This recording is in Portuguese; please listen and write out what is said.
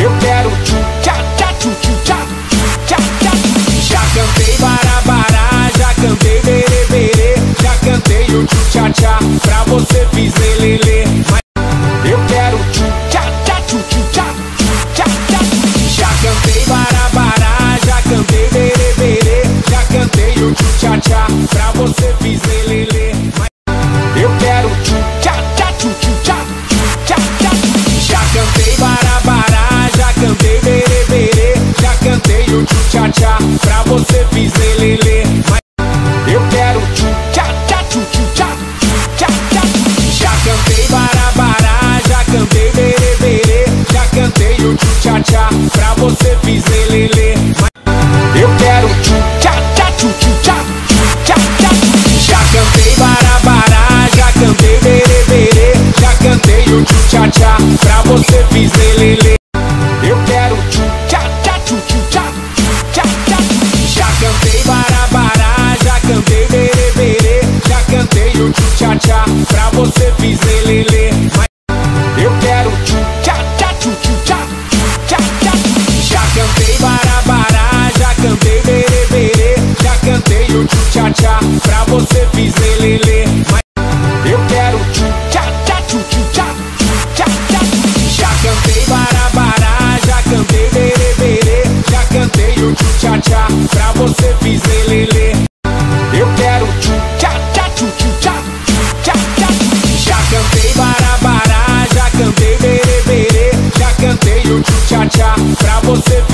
Eu quero tchu tcha tcha, tchu tcha tcha, tcha tcha. Já cantei barabará, já cantei berê berê, já cantei o tchu tcha tcha, pra você fiz lelele. Eu quero tchu tcha tcha, tchu tcha tcha, tcha tcha. Já cantei barabará, já cantei berê berê, já cantei o tchu tcha tcha, pra você fiz lelele. Eu quero tchu tcha tcha, tchu tcha tcha, tcha tcha. Já cantei barabará, já cantei berê berê, já cantei o tchu tcha tcha, pra você fiz lelele. Eu quero tchu tcha tcha, tchu tcha tcha, tcha tcha. Já cantei barabará, já cantei berê berê, já cantei o tchu tcha tcha, pra você fiz lelele. Eu quero tchu tcha tcha, tchu tcha tcha, tcha tcha. Já cantei barabará, já cantei berê berê, já cantei o tchu tcha tcha, pra você fiz lelele. Eu quero tchu tcha tcha, tchu tcha tcha, tcha tcha. Já cantei barabará, já cantei berê berê, já cantei o tchu tcha tcha, pra você fiz lelele. Eu quero tchu tcha tcha, tchu tcha tcha, tcha tcha. Já cantei barabará, já cantei berê berê, já cantei o tchu tcha tcha, pra você fiz lelele. Eu quero tchu tcha tcha, tchu tcha tcha, tcha tcha. Já cantei barabará, já cantei berê berê, já cantei o tchu tcha tcha, pra você fiz lelele. Eu quero tchu tcha tcha, tchu tcha tcha, tcha tcha. Já cantei barabará, já cantei berê berê, já cantei o tchu tcha tcha, pra você